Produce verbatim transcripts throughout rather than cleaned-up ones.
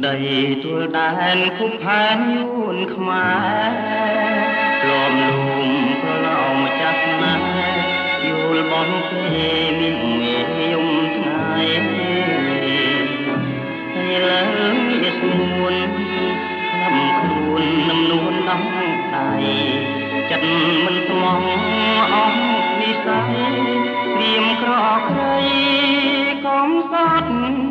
ដីទួលដែនគុំផែនយួនខ្មែរលំលំប្រឡោម្ចាស់ណាយល់បងទេមានមេយំថ្ងៃហើយឡើងជាស្មួនខំខ្លួននឹងនួនដំដៃចិត្តមិនស្មងអស់និស័យព្រៀមក្រក្រៃកុំសត់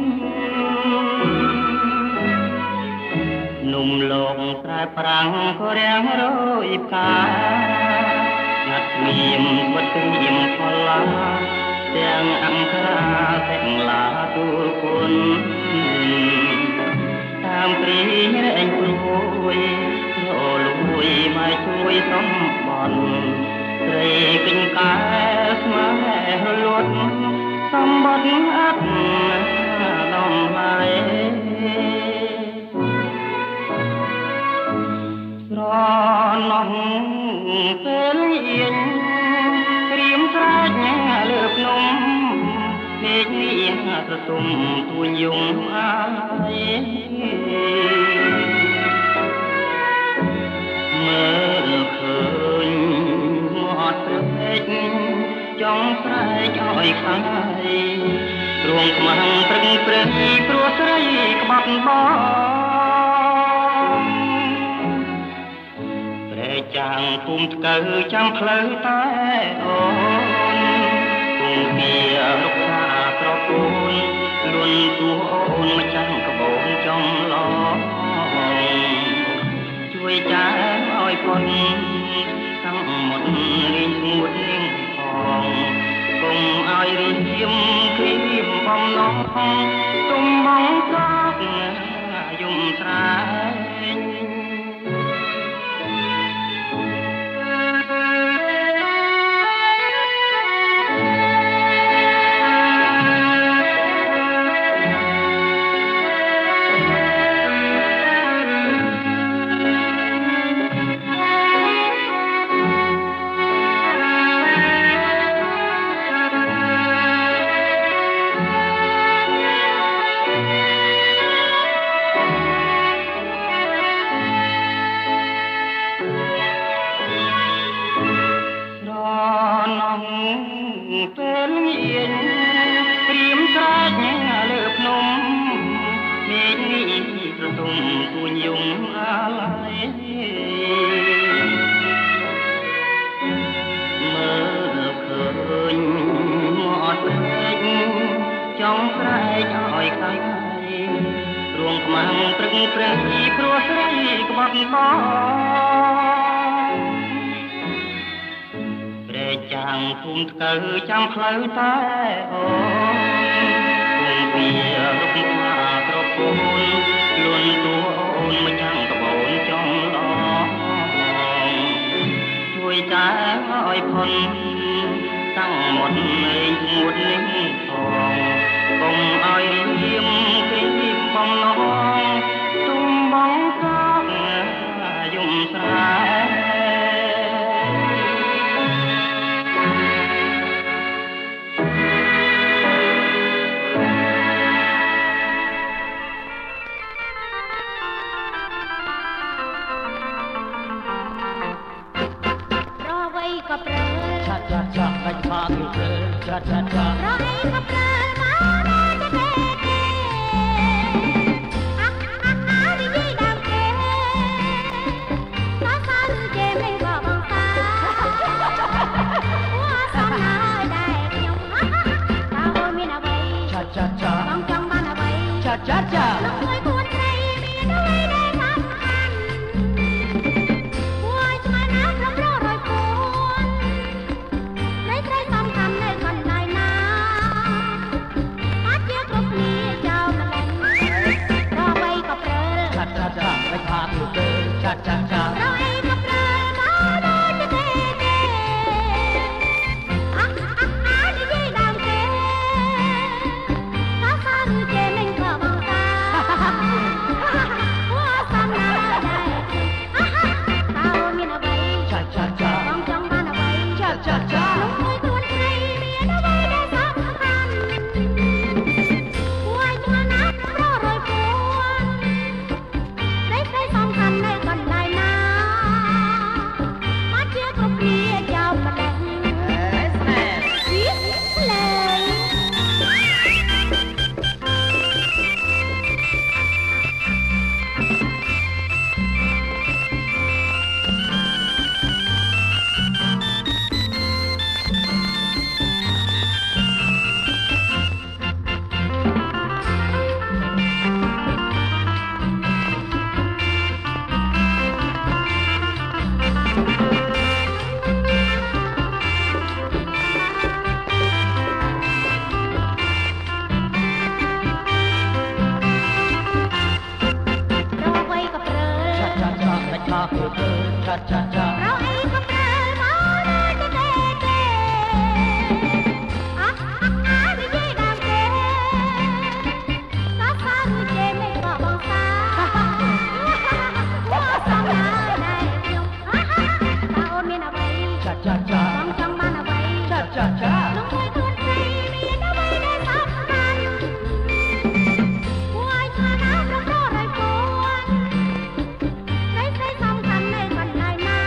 នុំលងស្រែប្រាំងក៏រាំងរយផ្កាងាត់មៀមវត្តគ្រៀមផល្លាទាំងអង្គរាទាំងឡាទូលគុណតាមព្រីរែងព្រួយរលួយមកជួយសំបន់ត្រីគិញកែស្មើលត់សម្បត្តិអត់ដំហើយស្រណោះពេលអៀងក្រៀមស្រែកលើភ្នំពេកនេះត្រទុំទួញយំអាយមើលឃើញមាត់ព្រែកចង់ស្រែកឲ្យខាយទ្រង់ខ្មាំងព្រឹងព្រៃព្រោះស្រីក្បត់បងព្រែកចាំងភូមិថ្កូវចាំផ្លូវតែអូនគង់ពីរុក្ខាក្រពូនលួនទួអូនមកចាំងក្បូនចំឡងជួយចាឲ្យพ้นทั้งหมดរីងស្ងួតនាងផងកុំឲ្យរៀមគ្រីមបំណងទុំបងកាកយំស្រែកពេលងៀងព្រៀមស្រែកលើភ្នំមេឃនេះប្រទុំទួញយំអាឡ័យមើលឃើញមាត់ព្រែកចង់ស្រែកឲ្យខ្លាយទ្រង់ខ្មាំងព្រឹងព្រៃព្រោះស្រីក្បត់បងចាំងភូមិថ្កូវចាំផ្លូវតែអូនគង់ពីរុក្ខាក្រពូនលួនទួអូនមកចាំងក្បូនចំឡងជួយចាឲ្យพ้นតាំងหมดលេងស្ងួតនេះផងកុំឲ្យរៀមគ្រីមបំណងទុំបងកាកយំស្រែ Chat chat chat, like party girl. Chat chat chat. Rohei kapral mana jete. Ah ah ah di dam ke. Pasal je me babang ta. Wa sam na dai nyom. Ta ho min awai. Chat chat chat. Bang chong ban awai. Chat chat chat. Long ngoi kuon trai min awai dai sam an. Wa chma na from ro roi kuon. cha cha cha เราไอ้ก็เปล่ามาเลยจะเตะเตะอ่ะอ่ะอ่ะไม่ใช่ดาวเตะสาสาดูเจไม่ก็บังซาว่าสองนาได้ยงอ่ะอ่ะตาโอนมีนาไว้ cha cha cha บังจังมานาไว้ cha cha cha ลุงไว้ทุนใจมีนาไว้ได้สักนั้นหัวชาน้ำร้อนร้อนไรปวนใช้ใช้สำคัญในวันไหนนา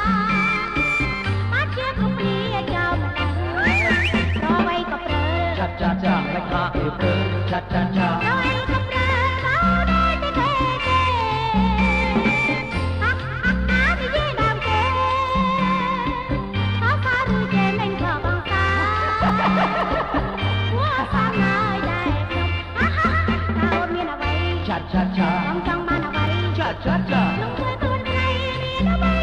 ป้าเชื่อก็เปลี่ยนเจ้าหน้ารอไว้ก็เปลือ cha cha cha ไม่คลาเอเปอ cha cha cha รอไว้ก็เปลือเราได้จะเตะเตะฮักฮักฮักไม่ยืนดาวเตะสาสาดูเจเม่งก็บังซาหัวสามนายได้ยงฮ่าฮ่าตาโอนมีนาไว้ cha cha cha บังจังมานาไว้ cha cha cha ลุงเคยตุนใจมีนาไว้